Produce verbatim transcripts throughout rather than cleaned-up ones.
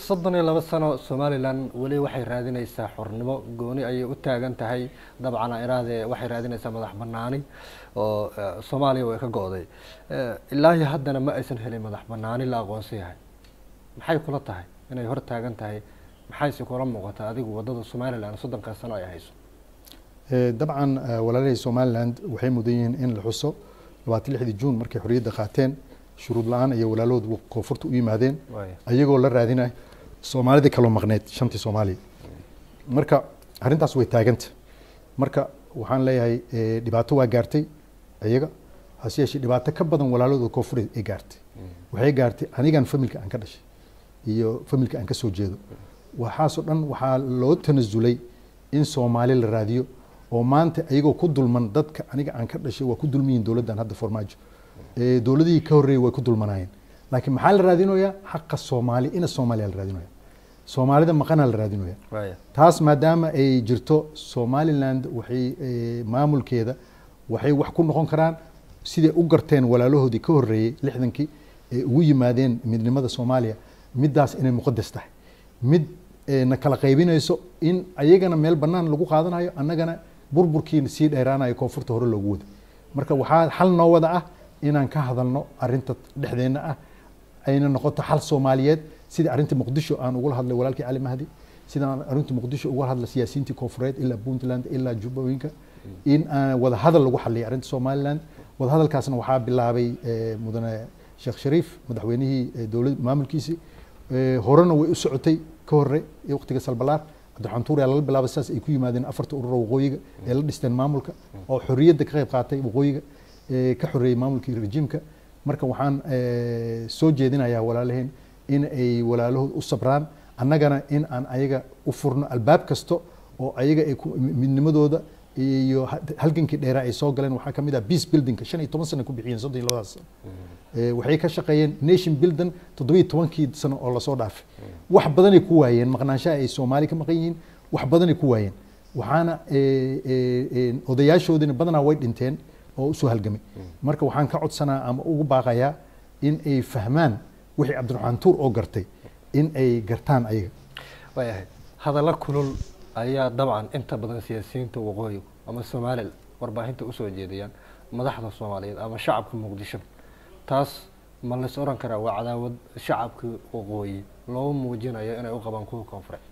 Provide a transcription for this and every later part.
soddon iyo laba sano Somaliland wali waxay raadinaysaa xornimo gooni ay u taagan tahay dabcan iraade waxay raadinaysaa madax banaani oo Soomaaliya way ka go'day ilaahi haddana ma aysan helin madax banaani la aqoonsi yahay maxay kula tahay inay hor taagan tahay maxay si kula muuqataa adigu wadada Somaliland soddon ka sano ay hayso dabcan walaalay Somaliland waxay mudan in la xuso labaatan iyo lix Juun markay xorriyadda qaateen shuruud la'aan iyo walaalood koonfurta u yimaadeen ayagoo la raadinay Soomaalida kala maqneed shantii Soomaali marka arintaas way taaganta marka waxaan leeyahay dhibaato waa gaartay ayaga hasiyeeshi dhibaato ka badan walaalooda koonfurta ay gaartay waxay gaartay anigan familka aan ka dhashay iyo familka aan ka soo jeedo waxaasoo dhan waxaa loo tanasulay in Soomaali la raadiyo oo maanta ayagoo ku dulman dadka aniga aan ka dhashay waa ku dulmiyin dawladdan hadda Farmaajo ee dawladii ka horeeyay way ku dulmanayeen laakiin maxaa la raadinayaa xaqqa Soomaali ina Soomaaliya la raadinayaa Soomaalida maqana la raadinayaa taas maadaama ay jirto Somaliland waxay maamulkeeda waxay wax ku noqon karaan sidii u garteen walaalahoodii ka horeeyay lixdankii ee ugu yimaadeen midnimada Soomaaliya midaas inay muqaddas tahay mid na kala qaybinayso in ayagana meel banaan lagu qaadanayo annagana burburkiina sii dheeraanayo koonfurta hore loogu wado marka waxaa xal noo wada ah inaan ka hadalno arinta dhexdeena ah ayna noqoto xal Soomaaliyeed sida arinta Muqdisho aan ugu hadlay walaalkii Ali Mahdi sida arinta Muqdisho ugu hadlay siyaasiyiintii koonfureed ilaa Puntland ilaa Jubbooyinka in wada hadal lagu xalliyo arinta Somaliland wada hadalkaasna waxaa bilaabay mudane Sheekh Shariif madaxweynihii dawladda maamulkiisa horena way u socotay ka hore waqtiga Salbalaar Abdiraxmaan Tuure la bilaabay saas ay ku yimaadeen afarta urur waqooyiga ee la dhisteen maamulka oo xorriyadda ka qayb qaatay waqooyiga ka xoreeyay maamulkii rejiimka marka waxaan soo jeedinayaa walaalaheen in ay walaalahood u sabraan annagana in aan ayaga u furno albaab kasto oo ayaga ay midnimadooda iyo halgankii dheeraa ay soo galeen waxaa kamid ah peace building shan iyo toban sano ku bixiyeen soddon iyo laba sano waxay ka shaqeeyeen nation building toddoba iyo tobankii sano oo la soo dhaafay wax badan ay ku waayeen maqnaanshaha ay Soomaali ka maqan yihiin wax badan ay ku waayeen waxaana odayaashoodina badanaa way dhinteen oo u soo halgamay marka waxaan ka codsanaa ama ugu baaqayaa in ay fahmaan wixii Cabdiraxmaan Tuur oo gartay in ay gartaan ayaga waayahay hadalla kulul ayaa dabcan inta badan siyaasiyiinta waqooyiga ama Soomaaliland warbaahinta u soo jeediyaan madaxda Soomaaliyeed ama shacabka Muqdisho taas ma la soo oran karaa waa cadaawad shacabka waqooyi loo muujinayo inay u qabaan kuwa koonfureed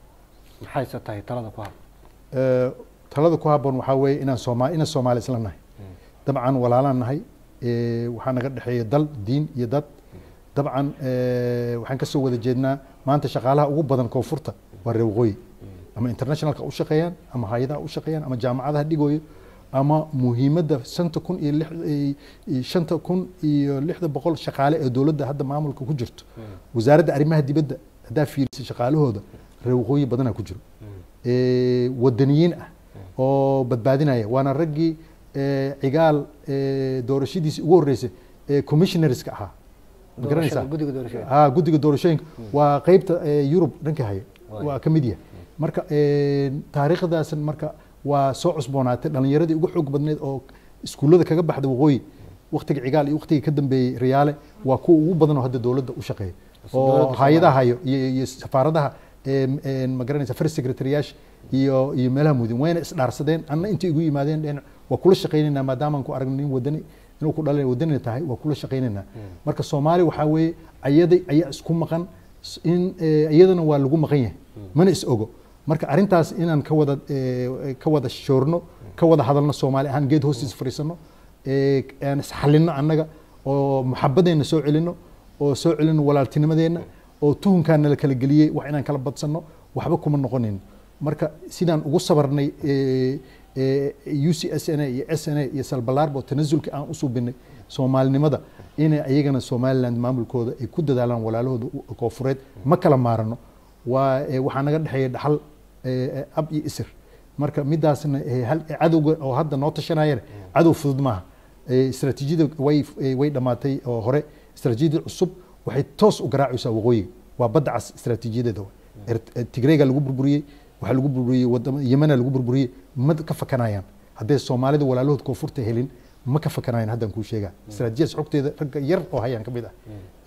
maxay tahay talada ku habboon ee talada ku habboon waxa weeye inaan Soomaali ina Soomaali isla nahay dabcan walaalaan nahay ee waxa naga dhaxeeya dal diin iyo dad dabcan ee waxaan ka soo wada jeednaa maanta shaqaalaha ugu badan koonfurta waa reer waqooyi ama internationalka u shaqeeyaan ama hay'adaha u shaqeeyaan ama jaamacadaha dhigooyo ama muhiimadda shanta kun iyo lix shanta kun iyo lixda boqol shaqaale ee dawladda hadda maamulka ku jirto wasaaradda arrimaha dibadda hadaa fiirisay shaqaalahooda reer waqooyi badanaa ku jiro ee wadaniyiin ah oo badbaadinaya waana raggii cigaal doorashadiisii ugu horeysay ee commissionerska ahaa ma garanaysaa ha guddiga doorashooyinka waa qaybta Yurub dhanka haya waa ka mid yahay marka taariikhdaas marka waa soo cusboonaatay dhalinyaradii ugu xoog badneed oo iskuulada kaga baxday waqooyi waqtiga cigaal iyo waqtiga ka dambeeyay Riyaale waa kuwa ugu badan oo hadda dawladda u shaqeeya oo hay'adaha hayo iyo safaaradaha ee ma garanaysaa first secretariyash iyo iyo meelaha mudin wayna isdhaarsadeen anna intii ugu yimaadeen dheena waa kula shaqeynayna maadaama aan ku aragno nin wadani inuu ku dhalay wadani tahay waa kula shaqeynayna marka Soomaali waxa weeye ayaday ayaa isku maqan in iyadana waa lagu maqan yahay mana is ogo marka arintaas inaan ka wada ka wada shoorno ka wada hadalno Soomaali ahaan geed hoostiis fariisano ee aan isxalino annaga oo muxabadeena soo celino oo soo celino walaaltinimadeena oo tuhunkaana la kala galiyay wax inaan kala badsano waxba kuma noqonin marka sidaan ugu sabarnay U C S N iyo S N iyo Salbalaarbo tanasulka aan u suubinay Soomaalinimada inay ayagana Somaliland maamulkooda ay ku dadaalaan walaalahooda koonfureed ma kala maarano waa waxa naga dhaxeeya dhaxal ab iyo isir marka midaasna hal cadowga oo hadda noo tashanayeen cadow fudud maaha istaraatiijiyada way way dhamaatay oo hore istaraatiijiyada cusub waxay toos u garaacaysaa waqooyiga waa badda cas istaraatiijiyada Tigreega lagu burburiyay waxa lagu burburiyay wadamada Yemen lagu burburiyay mad ka fakanayaan haddii Soomaalida walaalahood koonfurta helin ma ka fakanayn haddaan kuu sheegaa istaraatiijiyadaas xogteeda ragga yar oo hayaan ka mid ah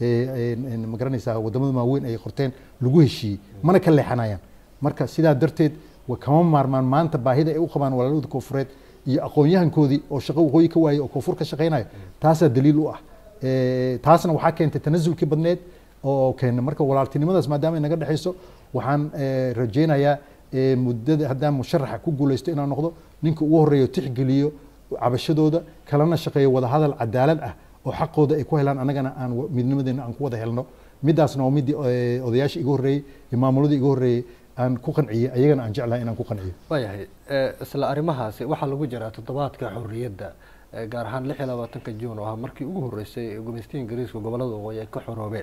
ma garanaysaa wadamada waaweyn ay qorteen lagu heshiiyey mana ka leexanayaan marka sidaa darteed kama maarmaan maanta baahida ay u qabaan walaalooda koonfureed iyo aqoon-yahankoodii oo shaqo waqooyi ka waayay oo koonfur ka shaqaynaya taasaa daliil u ah taasna waxaa keentay tanasulkii badneed oo keena marka walaaltinimadaas maadaama ay naga dhexayso waxaan rajaynayaa muddada haddaan musharaxa ku guulaysto inaan noqdo ninka ugu horreeyo tixgeliyo cabashadooda kalena shaqeeyo wadahadal cadaalad ah oo xaqooda ay ku helaan annagana aan midnimadeena aan ku wada helno midaasna waa midii odayaasha iga horreeyey iyo maamuladii iga horreeyey aan ku qanciyey ayagana aan jeclahay inaan ku qanciyo waayahay isla arrimahaasi waxaa lagu jiraa toddobaadka xorriyadda gaar ahaan lix iyo labaatanka juun oo ah markii ugu horreysay gumaystiga ingiriiska gobollada waqooyi ay ka xoroobeen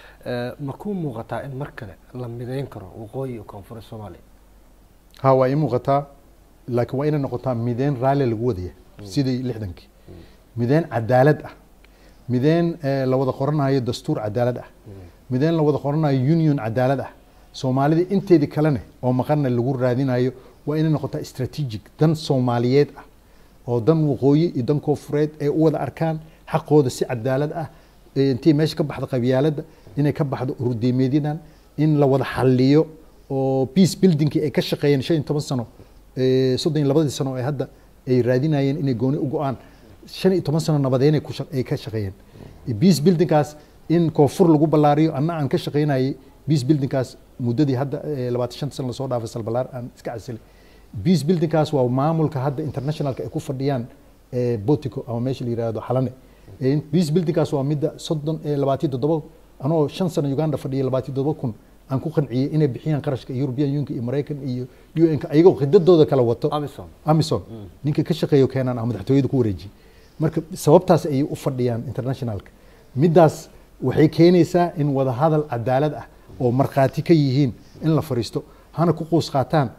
ma kuu muuqataa in mar kale la mideyn karo waqooyi iyo koonfur soomaaliya ha waa ii muuqataa laakiin waa inay noqotaa mideyn raalli lagu wadaya sidii lixdankii mideyn cadaalad ah mideyn la wada qoranayo dastuur cadaalad ah mideyn la wada qoranayo union cadaalad ah soomaalida inteedii kalene oo maqanna lagu raadinayo waa inay noqotaa strategic dan soomaaliyeed ah oo dan waqooyi iyo dan koonfureed ay u wada arkaan xaqooda si cadaalad ah intii meesha ka baxda qabyaaladda inay ka baxdo ururdiimeedyadan in la wada xalliyo oo peace buildingkii ay ka shaqeeyeen shan iyo toban sano soddon iyo labadii sano ee hadda ay raadinayeen inay gooni u go-aan shan iyo toban sano nabadeynay ay ka shaqeeyeen peace buildingkaas in koonfur lagu ballaariyo anna aan ka shaqeynayay peace buildingkaas muddadii hadda labaatan shanta sano lasoo dhaafay salbalaar aan iska casilay peace buildingkaas waa maamulka hadda internationalka ay ku fadhiyaan botico ama meesha la yirahdo xalane peace buildingkaas waa midda soddon labaatan toddoba anoo shan sano uganda fadhiyay labaatan toddoba kun aan ku qanciyey inay bixiyaan qarashka European Union iyo Mareykan iyo U N ka ayagoo khidadooda kala wato Amazon Amazon ninka ka shaqeeyo keenan ama madaxtooyada ku wareeji marka sababtaas ay u fadhiyaan internationalka midaas waxay keenaysaa in wada hadal cadaalad ah oo markhaati ka yihiin in la fariisto hana ku qoos qaataan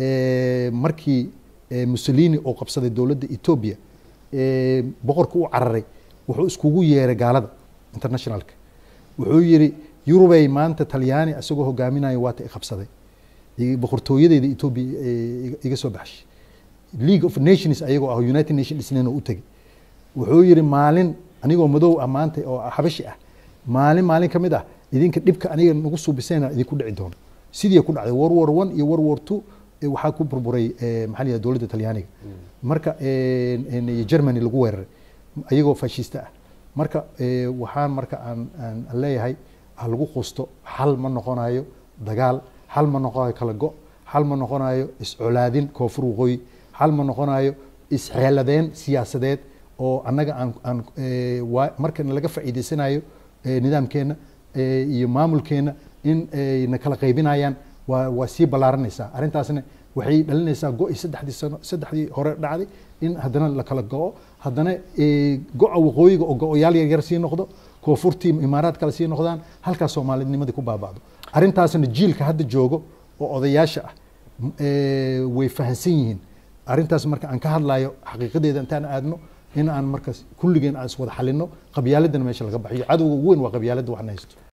markii Mussolini oo qabsaday dowladda Ethiopia boqorka u cararay wuxuu iskugu yeeray gaalada internationalka wuxuu yiri Yurubay maanta Talyaani asagoo hogaaminayo waata ay qabsaday boqortooyadeeda Ethiopia iga soo baxshay League of Nations ayagoo ah United Nations isneeno u tagay wuxuu yiri maalin anigoo madow ah maanta oo xabashi ah maalin maalin kamid ah idinka dhibka aniga nagu suubiseena idinku dhici doono sidii ku dhacday World War one iyo World War two waxaa ku burburay maxalliga dowladda Talyaaniga marka ee Germany lagu weeraray ayagoo fascista ah marka waxaan marka aan aan leeyahay lagu qosto xal ma noqonayo dagaal xal ma noqonayo kala go xal ma noqonayo iscolaadin koonfur waqooyi xal ma noqonayo isxeeladeen siyaasadeed oo annaga aan aan marka laga faa'iideysanayo nidaamkeena iyo maamulkeena in ay na kala qaybinayaan waa waa sii balaaranaysaa arrintaasna waxay dhalinaysaa go saddexdii sano saddexdii hore dhacday in haddana la kala go haddana go-a waqooyiga oo go-yaal yar yar sii noqdo koonfurtii imaaraad kale sii noqdaan halkaas soomaalinimadii ku baaba'do arrintaasna jiilka hadda joogo oo odayaasha ah way fahansan yihiin arrintaas marka aan ka hadlayo xaqiiqadeeda intaan aadno in aan markaas kulligeen aan is wada xalino qabyaaladana meesha laga baxiyo cadowga ugu weyn waa qabyaaladda waxna haysto